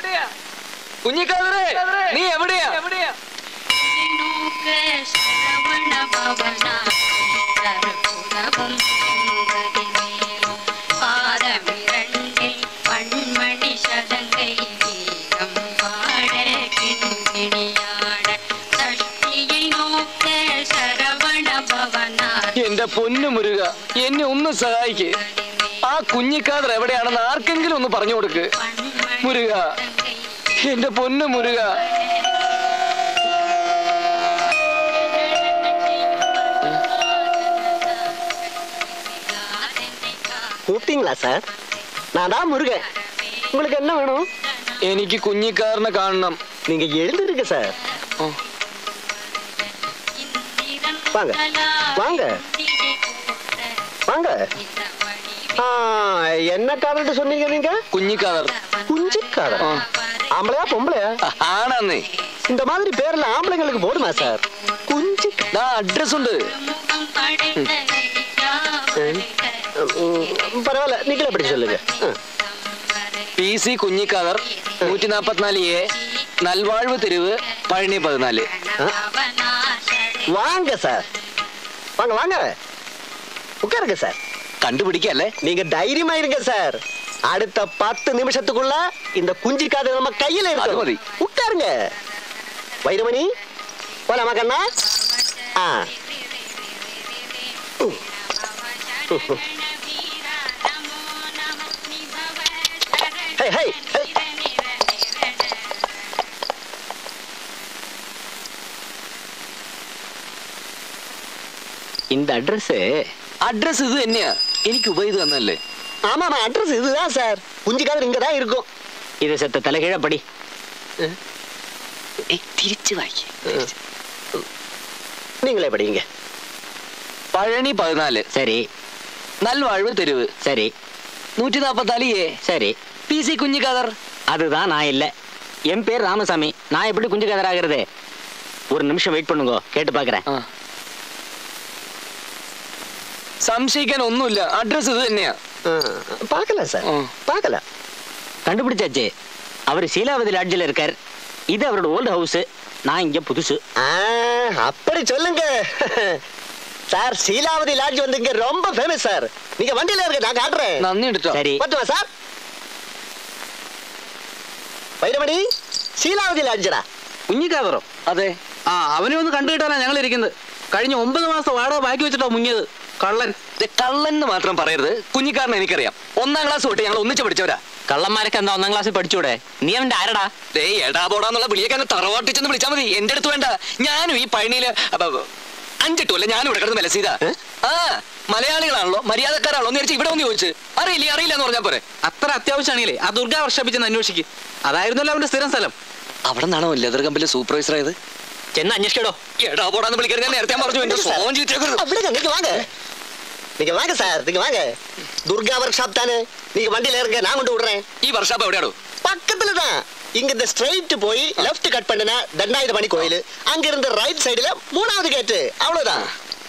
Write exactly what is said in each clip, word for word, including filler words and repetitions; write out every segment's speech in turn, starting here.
കുഞ്ഞിക്കാതറേ നീ എവിടെയാ? എന്റെ പൊന്നു മുരുക, എന്നെ ഒന്ന് സഹായിക്ക്. ആ കുഞ്ഞിക്കാതർ എവിടെയാണെന്ന് ആർക്കെങ്കിലും ഒന്ന് പറഞ്ഞു കൊടുക്ക് മുരുക, എന്റെ പൊന്നു മുരുക. கூப்பிட்டீங்களா சார்? நான் தான் முருகன். உங்களுக்கு என்ன வேணும்? എനിക്ക് കുഞ്ഞിക്കാരനെ കാണണം. நீங்க எழுந்திருக்க சார். வாங்க வாங்க வாங்க. என்ன காதல் சொன்னீங்க நீங்க? കുഞ്ഞിക്കാതർ. குஞ்சிக்காதர்? ஆம்பளையா பொம்பளையா? ஆனானே. இந்த மாதிரி பேர்ல ஆம்பளைங்களுக்கு போடுமா சார்? குஞ்சி அட்ரஸ் உண்டு. பரவாயில்ல, நீங்களே படி சொல்லுங்க. പി സി കുഞ്ഞിക്കാതർ, നൂറ്റി നാപ്പത്തിനാല് എ, നൽവാഴ്വ് തെരുവ്, പഴനി പതിനാല്. வாங்க சார், வாங்க வாங்க, உட்காருங்க சார். கண்டுபிடிக்கல. நீங்க தைரியமா இருங்க சார். அடுத்த பத்து நிமிஷத்துக்குள்ள இந்த குஞ்சிக்காத நம்ம கையில இருக்கு. உட்காருங்க. வைரமணி போலாமா கண்ணா? ஆ ஹே ஹே ஹே. இந்த அட்ரஸ் அட்ரஸ் இது என்ன? எனக்கு உபயோக தன்னல்ல. ஆமாமா, அட்ரஸ் இதுதான் சார். குஞ்சிக்காதர் இங்க தான் இருக்கும். இது செத்த தலைகீழ படி. തിരിച്ചു വായിക്ക്. நீங்களே படிங்க. പഴനി പതിനാല്. சரி. നൽവാഴ്വ് தெருவு. சரி. நூற்றி நாற்பத்தி நாலு ஏ. சரி. B C Kunhikader. அதுதான் நான் இல்ல. என் பேர் ராமசாமி. நான் எப்படி குஞ்சிக்காதர் ஆகிறது? ஒரு நிமிஷம் வெயிட் பண்ணுங்க, கேட்டு பாக்குறேன். സംശയിക്കാൻ ഒന്നുമില്ല. അഡ്രസ് ഇത് തന്നെയാ. பார்க்கல சார், பார்க்கல. கண்டுபிடிச்சாச்சு. அவர் சீலாவதி லாட்ஜில் இருக்கார். இது அவரோட ஓல்ட் ஹவுஸ். நான் இங்க புதுசு. அப்படி சொல்லுங்க சார். சீலாவதி லாட்ஜ் வந்து இங்க ரொம்ப ஃபேமஸ் சார். நீங்க வண்டியில இருக்க, நான் காட்டுறேன். நன்றி எடுத்தோம். சரி, பத்துவா சார். വൈരമണി, ശീലാവതി ലാഡ്ജടാ. കുഞ്ഞിക്കാതറോ? അതെ. ആ, അവനെ ഒന്ന് കണ്ടു കിട്ടാനാ ഞങ്ങൾ ഇരിക്കുന്നത്. കഴിഞ്ഞ ഒമ്പത് മാസം വാടക ബാക്കി വെച്ചിട്ടോ മുങ്ങിയത്. കള്ളൻ. കള്ളൻ എന്ന് മാത്രം പറയരുത്. കുഞ്ഞിക്കാരനെ എനിക്കറിയാം. ഒന്നാം ക്ലാസ് തൊട്ട് ഞങ്ങൾ ഒന്നിച്ച് പഠിച്ചവരാ. കള്ളന്മാരൊക്കെ എന്താ ഒന്നാം ക്ലാസ്സിൽ പഠിച്ചൂടെ? നീ അവന്റെ ആരടാ? ദേ എടാ പോടാന്നുള്ള വിളിയൊക്കെ അങ്ങ് തറവാട്ടിച്ചെന്ന് വിളിച്ചാൽ മതി. എന്റെ അടുത്ത് വേണ്ട. ഞാനും ഈ പഴനിയില് അഞ്ചിട്ടുമല്ല ഞാനും ഇവിടെ കിടന്ന് വിലസീതാ. ആ, മലയാളികളാണല്ലോ, മര്യാദക്കാരാണല്ലോ എന്ന് ഇവിടെ ഒന്ന് ചോദിച്ചു. അറിയില്ല അറിയില്ല എന്ന് പറഞ്ഞാൽ പോരെ. അത്ര അത്യാവശ്യമാണെങ്കിലേ ആ ദുർഗ വർഷപ്പിച്ചെന്ന് അന്വേഷിക്കും. അതായിരുന്നല്ലോ അവന്റെ സ്ഥിരം സ്ഥലം. അവിടെ നിന്നാണോ ലെതർ കമ്പനിലെ സൂപ്പർവൈസർ ആയത്? ചെന്ന് അന്വേഷിക്കടോ. എടാ പോടാന്ന് വിളിക്കരുത്. ഞാൻ നേരത്തെ പറഞ്ഞു. എന്റെ ഫോൺ ചീറ്റേക്കരുത്. நீங்க வாங்க சார், நீங்க வாங்க. துர்கா ஒர்க் ஷாப் தானே? நீங்க வண்டியில இருங்க, நான் கொண்டு விடுறேன். ഈ വർഷാപ്പ് എവിടെയാണോ? பக்கத்துல தான். இங்க இந்த ஸ்ட்ரைட் போய் லெஃப்ட் கட் பண்ணனா தண்டாயுதபாணி கோயில். அங்க இருந்து ரைட் சைடுல மூணாவது கேட். அவ்வளவுதான்.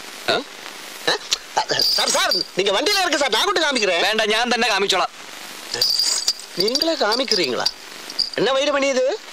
சார் சார், நீங்க வண்டியில இருக்க சார், நான் கொண்டு காமிக்கிறேன். വേണ്ട, ഞാൻ തന്നെ കാമിച്ചോളാം. நீங்களே காமிக்கிறீங்களா? என்ன வைரமணி இது?